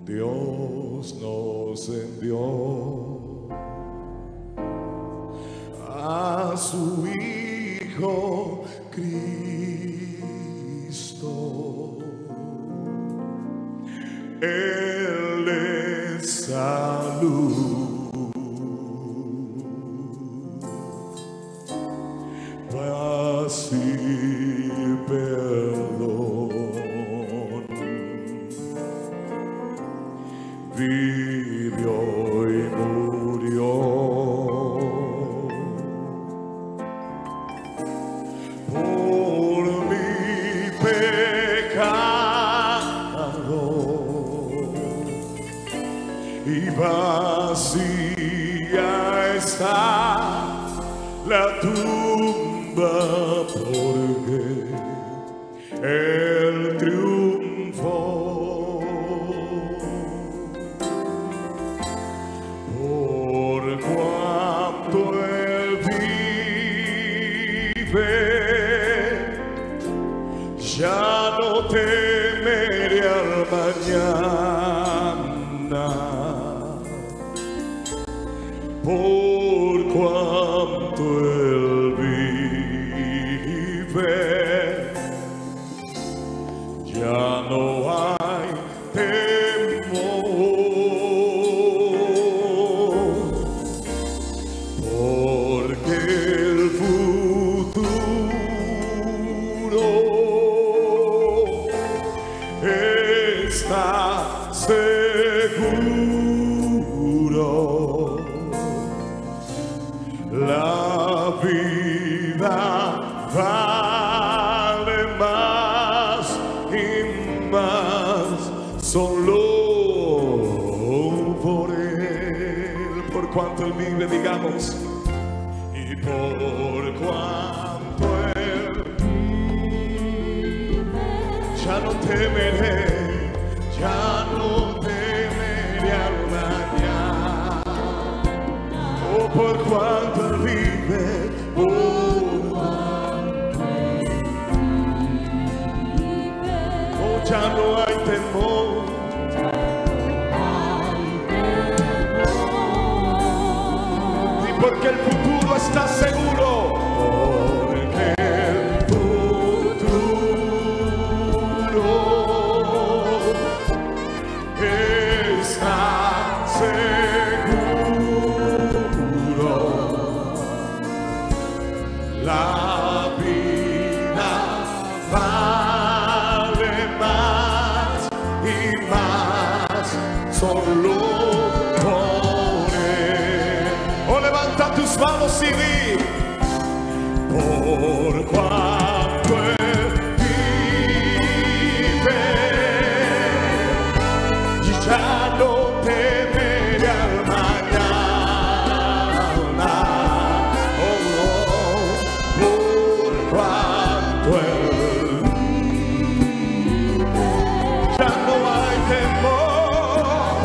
Dios nos envió a su Hijo Cristo. Él es salud, paz y perdón. Vivió y murió por mi pecado, y vacía está la tumba porque Él triunfó. Por cuanto Él vive, ya no temeré al mañana. Por cuanto Él vive, ya no hay temor, porque el futuro está seguro. La vida vale más y más solo por Él. Por cuanto Él vive, digamos, y por cuanto Él vive, ya no temeré, ya no temeré al mañana. Oh, por cuanto Él vive, oh, ya no hay temor. Y porque el futuro está seguro. Porque el futuro está seguro. La vida vale más y más solo por Él. Oh, levanta tus manos y di: por cuanto Él vive, y ya no temeré al mañana. Oh, no, por cuanto Él vive, ya no hay temor.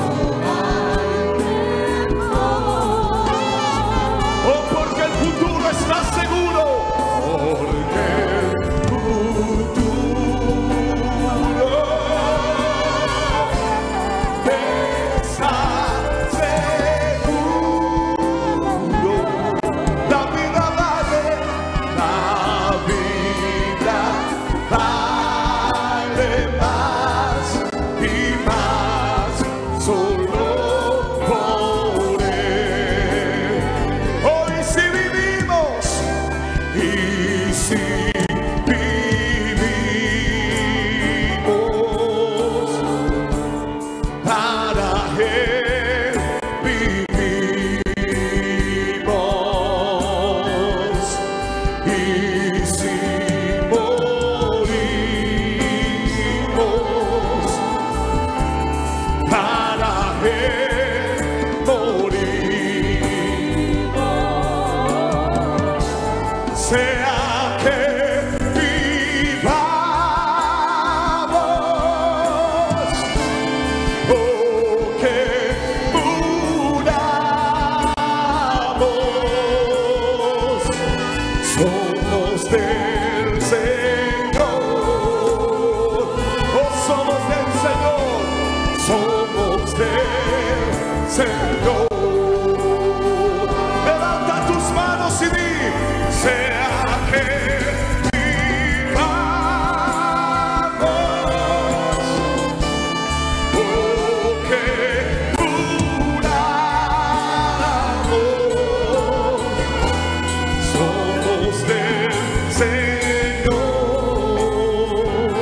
Oh, porque el futuro está seguro. Porque Señor. Levanta tus manos y di, sea que vivamos o que muramos, somos del Señor,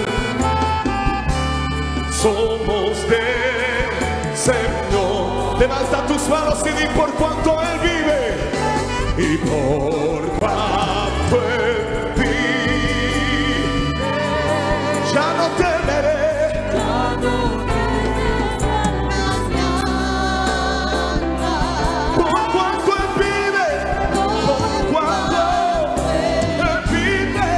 somos del Señor. Levanta tus manos y di, por cuanto Él vive y por cuanto Él vive, ya no temeré. Por cuanto Él vive, por cuanto Él vive,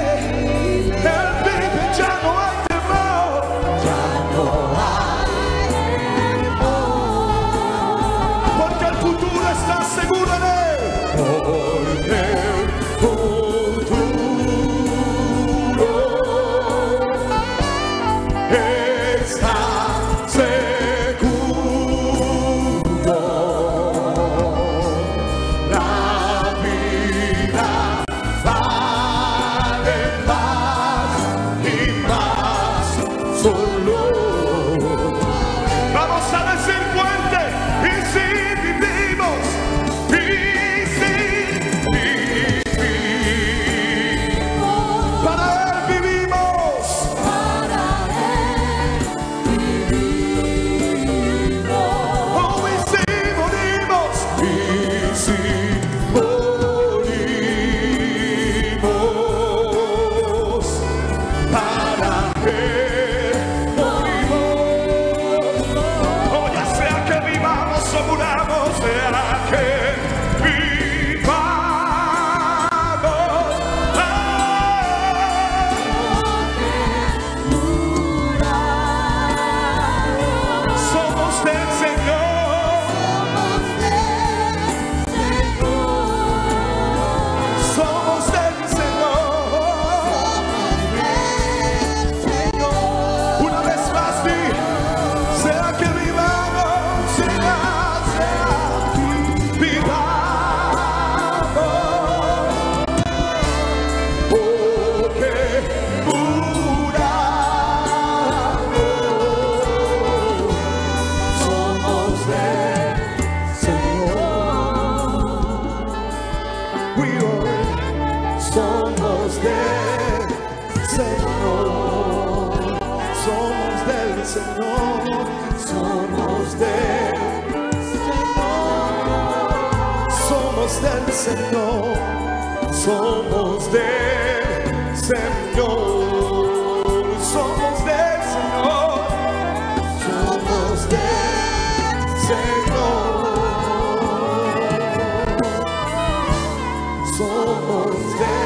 ya no hay temor, ya no hay temor, porque el futuro está seguro en Él. Porque el futuro está seguro. La vida vale más y más solo. Vamos a decir fuerte, y si vivimos, y si vivimos, para Él vivimos, oh, y si morimos, para Él morimos. Oh, ya sea que vivamos o muramos, sea que vivamos, somos del Señor, somos del Señor. Una vez más di, sea que vivamos, sea vivamos, porque muramos, somos del Señor. We are, somos del Señor, somos del Señor, somos del Señor, somos del Señor, somos del Señor, somos del Señor, somos del Señor, somos del